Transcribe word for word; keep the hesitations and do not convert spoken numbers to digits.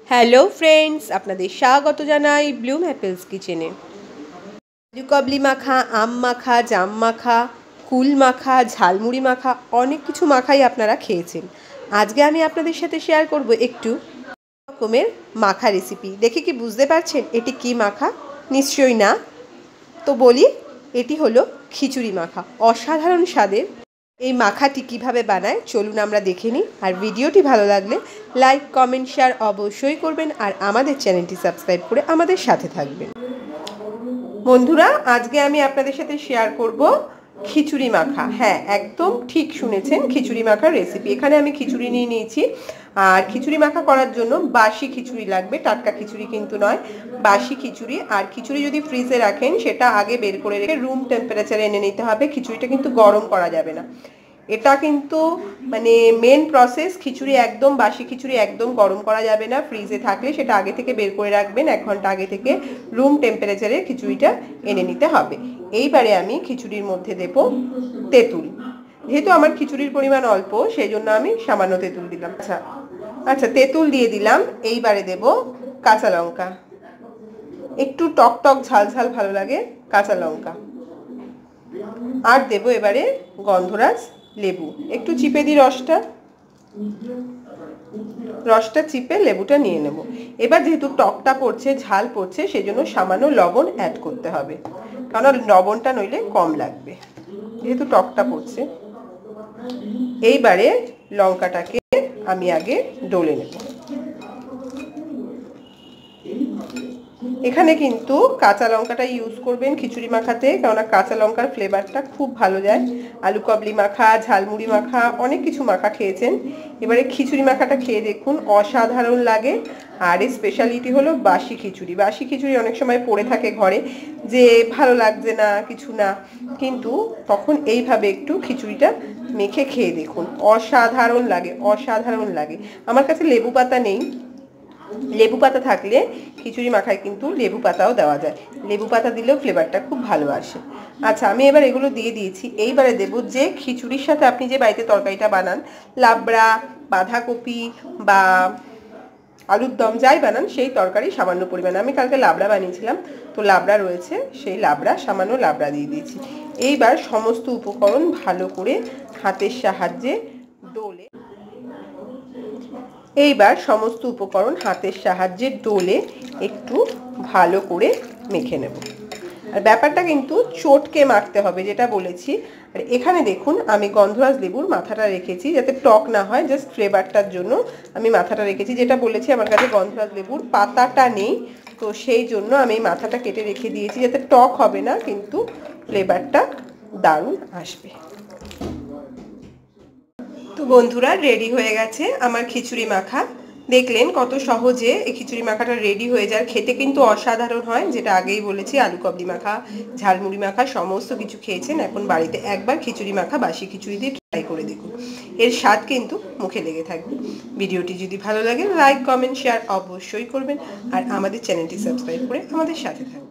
Hello friends, আপনাদের স্বাগত জানাই ব্লুম অ্যাপেলস কিচেনে। কাজু কাবলি মাখা, আম মাখা, জাম মাখা, কুল মাখা, ঝালমুড়ি মাখা, অনেক কিছু মাখাই আপনারা খেয়েছেন। আজকে আমি আপনাদের সাথে শেয়ার করব একটু রকমের মাখা রেসিপি। দেখে কি বুঝতে পারছেন এটি কি মাখা? নিশ্চয়ই না। তো বলি, এটি হলো খিচুড়ি মাখা। অসাধারণ স্বাদের এই মাখাটি কিভাবে বানায় চলুন আমরা দেখে নিই। আর ভিডিওটি ভালো লাগলে লাইক, কমেন্ট, শেয়ার অবশ্যই করবেন। আর আমাদের চ্যানেলটি সাবস্ক্রাইব করে আমাদের সাথে থাকবেন। বন্ধুরা, আজকে আমি আপনাদের সাথে শেয়ার করব খিচুড়ি মাখা। হ্যাঁ, একদম ঠিক শুনেছেন, খিচুড়ি মাখার রেসিপি। এখানে আমি খিচুড়ি নিয়ে নিয়েছি। আর খিচুড়ি মাখা করার জন্য বাসি খিচুড়ি লাগবে, টাটকা খিচুড়ি কিন্তু নয়, বাসি খিচুড়ি। আর খিচুড়ি যদি ফ্রিজে রাখেন সেটা আগে বের করে রেখে রুম টেম্পারেচারে এনে নিতে হবে। খিচুড়িটা কিন্তু গরম করা যাবে না। এটা কিন্তু মানে মেন প্রসেস। খিচুড়ি একদম বাসি খিচুড়ি একদম গরম করা যাবে না। ফ্রিজে থাকলে সেটা আগে থেকে বের করে রাখবেন, এক ঘন্টা আগে থেকে রুম টেম্পারেচারে খিচুড়িটা এনে নিতে হবে। এইবারে আমি খিচুড়ির মধ্যে দেব তেঁতুল। যেহেতু আমার খিচুড়ির পরিমাণ অল্প, সেই জন্য আমি সামান্য তেঁতুল দিলাম। আচ্ছা আচ্ছা তেঁতুল দিয়ে দিলাম। এইবারে দেব কাঁচা লঙ্কা, একটু টক টক ঝাল ঝাল ভালো লাগে কাঁচা লঙ্কা। আর দেব এবারে গন্ধরাজ লেবু, একটু চিপে দিই রসটা রসটা চিপে লেবুটা নিয়ে নেব। এবার যেহেতু টকটা পড়ছে, ঝাল পড়ছে, সেই জন্য সামান্য লবণ অ্যাড করতে হবে, কারণ লবণটা নইলে কম লাগবে যেহেতু টকটা পড়ছে। এইবারে লঙ্কাটাকে আমি আগে ডলে নেব। এখানে কিন্তু কাঁচা লঙ্কাটা ইউজ করবেন খিচুড়ি মাখাতে, কেননা কাঁচা লঙ্কার ফ্লেভারটা খুব ভালো যায়। আলু কাবলি মাখা, ঝালমুড়ি মাখা, অনেক কিছু মাখা খেয়েছেন, এবারে খিচুড়ি মাখাটা খেয়ে দেখুন, অসাধারণ লাগে। আর এই স্পেশালিটি হলো বাসি খিচুড়ি। বাসি খিচুড়ি অনেক সময় পড়ে থাকে ঘরে, যে ভালো লাগছে না কিছু না, কিন্তু তখন এইভাবে একটু খিচুড়িটা মেখে খেয়ে দেখুন, অসাধারণ লাগে, অসাধারণ লাগে। আমার কাছে লেবু পাতা নেই, লেবু পাতা থাকলে খিচুড়ি মাখায় কিন্তু লেবু পাতাও দেওয়া যায়, লেবু পাতা দিলেও ফ্লেভারটা খুব ভালো আসে। আচ্ছা, আমি এবার এগুলো দিয়ে দিয়েছি। এইবারে দেব যে খিচুড়ির সাথে আপনি যে বাড়িতে তরকারিটা বানান, লাবড়া, বাঁধাকপি বা আলুর দম যাই বানান, সেই তরকারি সামান্য পরিমাণে। আমি কালকে লাবড়া বানিয়েছিলাম, তো লাবড়া রয়েছে, সেই লাবড়া সামান্য লাবড়া দিয়ে দিয়েছি। এইবার সমস্ত উপকরণ ভালো করে হাতের সাহায্যে ডলে এইবার সমস্ত উপকরণ হাতের সাহায্যে ডলে একটু ভালো করে মেখে নেব। আর ব্যাপারটা কিন্তু চটকে মাখতে হবে, যেটা বলেছি। আর এখানে দেখুন, আমি গন্ধরাজ লেবুর মাথাটা রেখেছি যাতে টক না হয়, জাস্ট ফ্লেভারটার জন্য আমি মাথাটা রেখেছি। যেটা বলেছি, আমার কাছে গন্ধরাজ লেবুর পাতাটা নেই, তো সেই জন্য আমি মাথাটা কেটে রেখে দিয়েছি, যাতে টক হবে না কিন্তু ফ্লেভারটা দারুণ আসবে। তো বন্ধুরা, রেডি হয়ে গেছে আমার খিচুড়ি মাখা। দেখলেন কত সহজে এই খিচুড়ি মাখাটা রেডি হয়ে যায়। খেতে কিন্তু অসাধারণ হয়, যেটা আগেই বলেছি। আলু কাবলি মাখা, ঝালমুড়ি মাখা সমস্ত কিছু খেয়েছেন, এখন বাড়িতে একবার খিচুড়ি মাখা বাসি খিচুড়ি দিয়ে ট্রাই করে দেখুন, এর স্বাদ কিন্তু মুখে লেগে থাকবে। ভিডিওটি যদি ভালো লাগে লাইক, কমেন্ট, শেয়ার অবশ্যই করবেন। আর আমাদের চ্যানেলটি সাবস্ক্রাইব করে আমাদের সাথে থাকবেন।